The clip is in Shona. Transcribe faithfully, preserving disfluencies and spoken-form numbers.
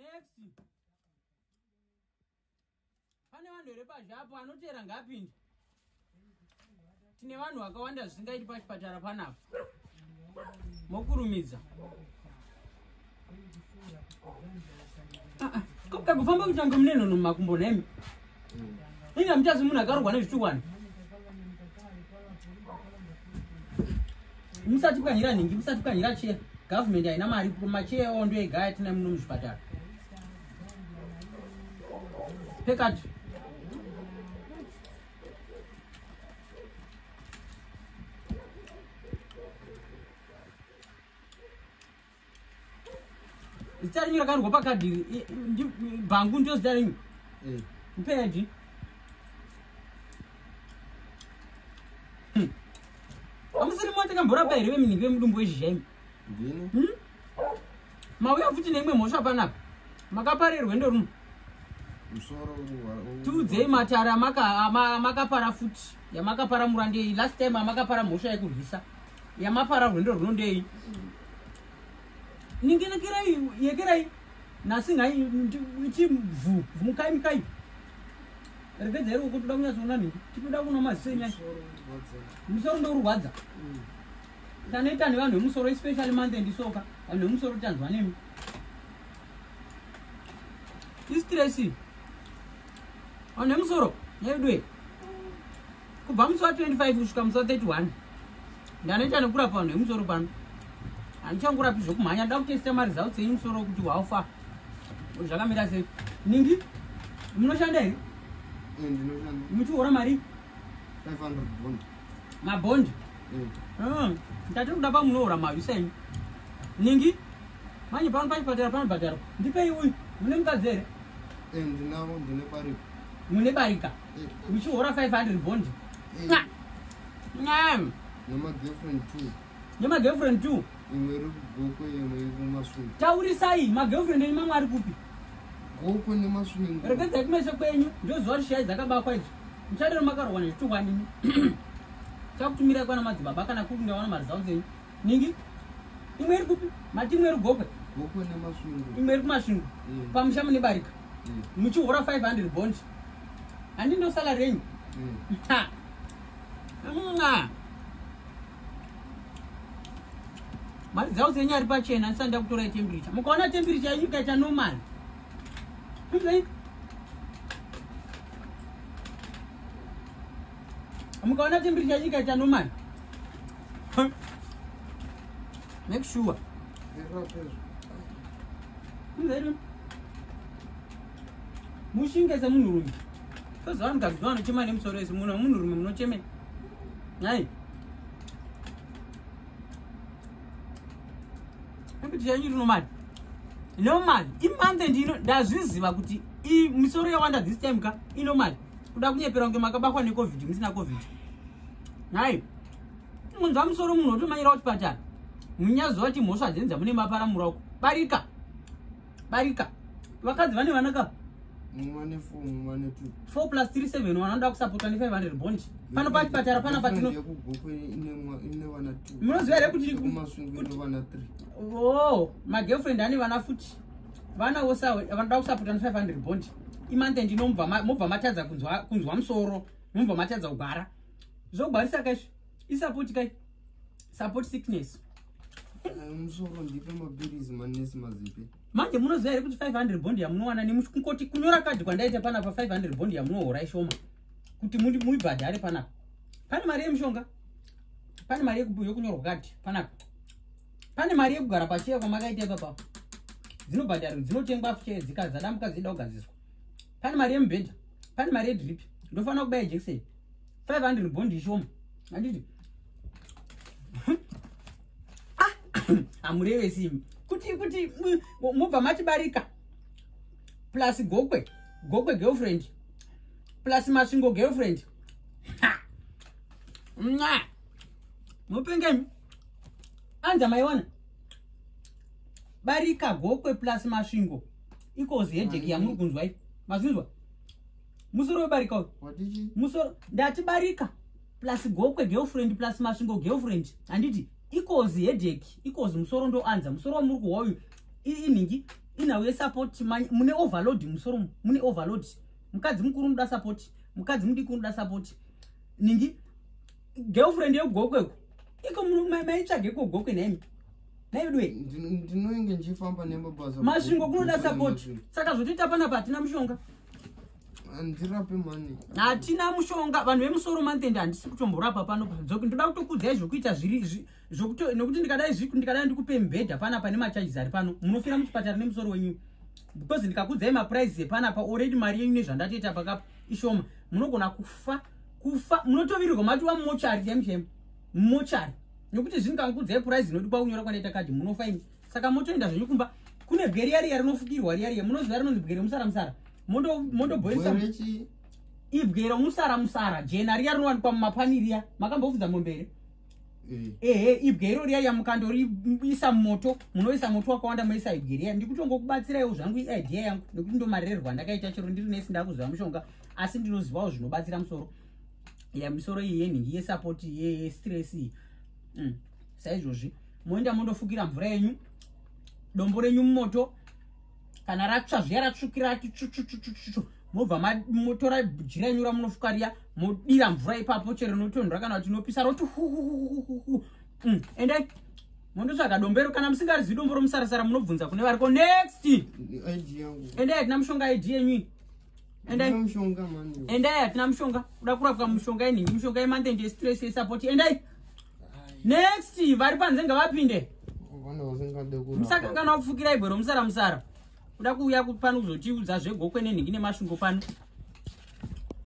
Next. Pane vanhu here pazvapo anotera ngapinde. Tine vanhu vakawanda zvisingaiti pachipatara panapa. Mokurumidza. Kuka kufamba kuchanga muneno mumakumbo nemi. Inga mchazi munhu akarogwa nezvitukwana. Musati kanyira ningi, musati kanyira che. Government haina mari kumache ondo ega yatina muno muzvipatara. Pekati. Zita renyu rakanyorwa pakadhi bhangu ndio zita renyu. Eh. Mpedi. Amusiri mwote kambora here wemingi wemudumbu wezhizhaimi. Ndini? Hmm? Mauya futi neimwe mhosva panapa. Makaparerwa ndo rumu. Musoro uwa. Tudzei matara maka makapara futi. Yamakapara murandei last time amakapara mhosva yekurwisa. Yamapara rwendo runondei. Ningenekerai yekerai nasingai ichi vu mukai mukai. Regedzero kutoda kunyazona ningi. Tikuda kuno mazisenya. Musoro ndo urwadza. Taneta ni vanhu vemusoro especially month and soka. Vanhu vemusoro tanzwa nemi. Istressi. Vanhu vemusoro yedwe. Kubva musi wa twenty-five kusvika musi wa thirty-one. Ndanoita nekurapa vanhu vemusoro pano. Andichangurapi zvokumhanya nda kutesta mari zao dzenyu musoro kuti wafa. Zvakamira sei? Ningi? Munoshanda here? Eh, ndinoshanda. Muchiora mari? five hundred bond. Mabond? Eh. Ah, ndati kuda pa munoora mari sei. Ningi? Manje pano pachipatara pano bhadharo. Ndipei uyu. Mune mukadzi here? Eh, ndinavo ndine pari. Mune barika? Eh. Muchiora five hundred bond? Eh. Ngam. Nema girlfriend too. Nema girlfriend too? Imwe iri kugoko imwe iri kumasvingo. Taurisai magirlfriend enyu mamwe ari kupi? Goko nemasvingo. Regedzai kumeso kwenyu ndozuva rishai dzakabakwa idzi. Muchadero makarogwa nezvitukwa nini. Chakutumirai kwana madzibaba kana kuti ndawana mari zao dzenyu. Ningi? Imwe iri kupi? Mati imwe iri gokwe? Goko nemasvingo. Imwe iri kumasvingo. Pamusha mune barika. Muchihora five hundred bond. Handi ndo salary yenyu. Ha. Nga. Mari dzao dzenyu ari pachena ndisanda kutora temperature. Mukaona temperature yenyu ikaita normal. Kumzai? Mukaona temperature yenyu ikaita normal. Make sure. Kumzai? Mushingeze munhurume. Sozvani ngazviwa nochema nemusoro ese munhu munhurume munochemera. Hai. Temperature yenyu normal. Normal. Imande ndino ndazviziva kuti I misoro yawanda this time ka inormal. Kuda kunyepera kunge makabakwa ne covid musina covid. Hai. Munzwa musoro munhu otomanyira kuchipatara. Munyazo kuti mhosva dzenza mune mapara murako. Barika. Barika. Vakadzi vane vanaka. Mwane four mwane two. four plus three seven wanoda kusupporta ne five hundred bond. Pano pachipatara pana patino. Yekugoko ine ine wana two. Munoziva here kuti kumasvingo ine wana three. Oh, my girlfriend ane vana futi. Vana wosa vanoda kusupporta ne five hundred bond. Imante ndinomva mobva matadza kunzwa kunzwa musoro, mobva matadza kugara. Zvokubarisa kai isupport kai support sickness. Musoro ndipe mabilis manesi mazipe. Manje munoziva here kuti five hundred bond yamunowana nemushikoti kunyora kadhi kwandaita pana pa five hundred bond yamunohora ishoma. Kuti muri muibhadhare pana. Pane mari yemushonga. Pane mari yokunyorwa kadhi pana. Pane mari yekugara pachiya kwamakaita papa. Dzinobhadharo dzinotengwa fuche dzikazada mukazida kugadziswa. Pane mari yemubhedha. Pane mari yedrip. Ndofana kubaya jekiseni. five hundred bond ishoma. Anditi. Amureve simi. Kuti kuti mubva machibarika. Plus gokwe. Gokwe girlfriend. Plus masvingo girlfriend. Mwa. Mupengemi. Anza maiwana. Barika gokwe plus masvingo. Ikozi headache yamuri kunzwa iyi. Mazvinzwa? Musoro webarika. Wadiji? Musoro ndati barika plus gokwe girlfriend plus masvingo girlfriend. Anditi ikozi headache. Ikozi musoro ndo anza. Musoro wamuri kuhwa uyu. Iningi ina mumwena wesapoti mune overload musoro mune overload mukadzi mukuru muda sapoti mukadzi mudiki muda sapoti ningi girlfriend yegokwe iko maitsvage kogokwe nemi naidwe ndinoinge ndichifamba nemabasa masvingo kunoda sapoti saka zvotoita panapa hatina mushonga handirape mani hatina mushonga vanhu vemusoro mantende handisi kutomborapa panopa ndoda kutokudzai zvokuita zviri nokuti ndikadai ndikadai ndikupe mubhedha panapa nemachajisi ari pano munofira muchipatara nemusoro wenyu because ndikakudzai mapuraizi epanapa already mari yenyu nezvandatoita pakapa ishoma munogona kufa kufa munotovirirwa matiwa mumochari yemuchemu mumochari nokuti zvingangudzai puraizi inodipa kunyora kwandaita kadhi munofa imi saka motoenda zvenyu kumba kune bheri riya rinofukirwa riya riya munoziva rinonzi bheri musara musara mondoboisa ibwero musara musara jena riya rinowanikwa mumapani riya makambovudza mumbere ehe ibwero riya riya mukandoriisa mumoto munoisa moto wakawanda moisa ibwe riya ndikutongokubatsiraiwo zvangu idea yangu nekuti ndo marererwa ndakaita chero ndiri nesi ndakuziva mushonga asi ndinozivawo zvinobatsira musoro ya misoro iyi yenhingi yesapoti yestress iyi saizvozvi moenda mondofukira mvura yenyu dombo renyu mumoto kana ratsva zviya ratsvukira rati chuchuchuchuchu mobva motora jira yenyu ramunofuka riya modira mvura ipapo chero rinotondora kana kuti inopisa roti huhuhuhuhu endai mondotsvaga dombero kana musingarizivi dombo romusarasara munobvunza kune variko next endai hatina mushonga id yenyu endai endai hatina mushonga kuda kurapwa mushonga yenhingi mushonga yemantende yestress yesapoti endai next vari panze ngavapinde musakakana kupfukira ibwero musara musara kuda kuuya pano kuzotiudza zvegokwe nenhingi nemasvingo pano